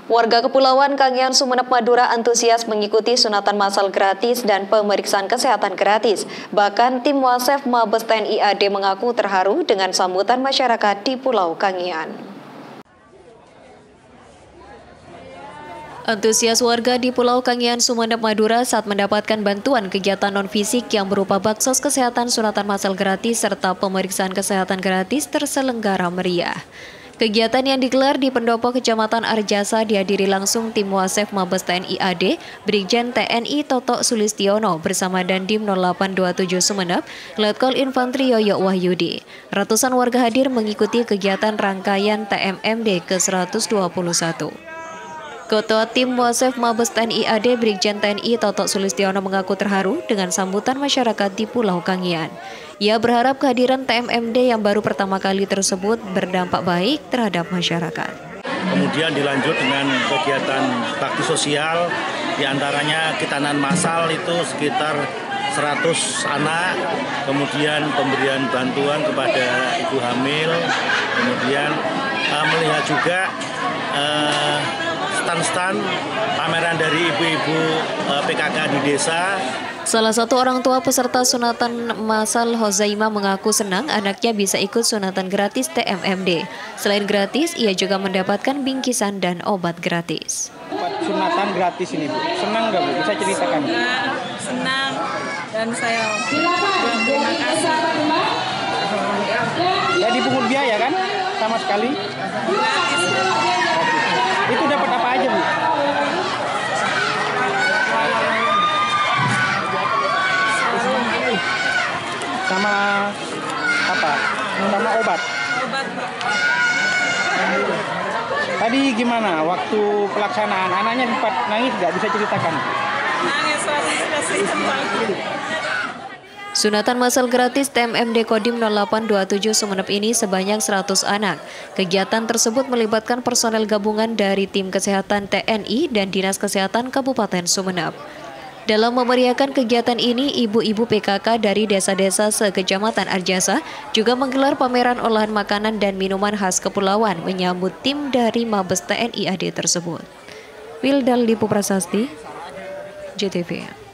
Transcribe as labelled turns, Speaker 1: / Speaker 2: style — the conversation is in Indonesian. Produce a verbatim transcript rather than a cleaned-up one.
Speaker 1: Warga Kepulauan Kangean, Sumeneb, Madura antusias mengikuti sunatan massal gratis dan pemeriksaan kesehatan gratis. Bahkan tim Wasef Mabes T N I A D mengaku terharu dengan sambutan masyarakat di Pulau Kangean. Antusias warga di Pulau Kangean, Sumeneb, Madura saat mendapatkan bantuan kegiatan non-fisik yang berupa baksos kesehatan, sunatan massal gratis, serta pemeriksaan kesehatan gratis terselenggara meriah. Kegiatan yang digelar di Pendopo Kecamatan Arjasa dihadiri langsung tim Wasef Mabes T N I A D, Brigjen T N I Toto Sulistiono bersama Dandim nol delapan dua tujuh Sumeneb, Letkol Infantri Yoyo Wahyudi. Ratusan warga hadir mengikuti kegiatan rangkaian T M M D ke seratus dua puluh satu. Ketua Tim Wasef Mabes T N I A D Brigjen T N I Toto Sulistiono mengaku terharu dengan sambutan masyarakat di Pulau Kangean. Ia berharap kehadiran T M M D yang baru pertama kali tersebut berdampak baik terhadap masyarakat.
Speaker 2: Kemudian dilanjut dengan kegiatan bakti sosial, diantaranya kitanan massal itu sekitar seratus anak, kemudian pemberian bantuan kepada ibu hamil, kemudian uh, melihat juga uh, stand-stand pameran dari ibu-ibu uh, P K K di desa.
Speaker 1: Salah satu orang tua peserta sunatan massal, Hozaima, mengaku senang anaknya bisa ikut sunatan gratis T M M D. Selain gratis, ia juga mendapatkan bingkisan dan obat gratis.
Speaker 3: Sunatan gratis ini, Bu. Senang nggak, Bu? Bisa ceritakan?
Speaker 4: Senang, senang. Dan saya bilang terima kasih.
Speaker 3: Ya dipungut biaya kan? Sama sekali?
Speaker 4: Gratis.
Speaker 3: Itu dapat apa aja, Bu? Sama apa? Sama obat.
Speaker 4: Obat.
Speaker 3: Tadi gimana waktu pelaksanaan? Anaknya sempat nangis nggak? Bisa ceritakan?
Speaker 4: Nangis, kasihan banget.
Speaker 1: Sunatan massal gratis T M M D Kodim nol delapan dua tujuh Sumeneb ini sebanyak seratus anak. Kegiatan tersebut melibatkan personel gabungan dari Tim Kesehatan T N I dan Dinas Kesehatan Kabupaten Sumeneb. Dalam memeriahkan kegiatan ini, ibu-ibu P K K dari desa-desa se-Kecamatan Arjasa juga menggelar pameran olahan makanan dan minuman khas kepulauan menyambut tim dari Mabes T N I A D tersebut. Wildal Dipu Prasasti, J T V.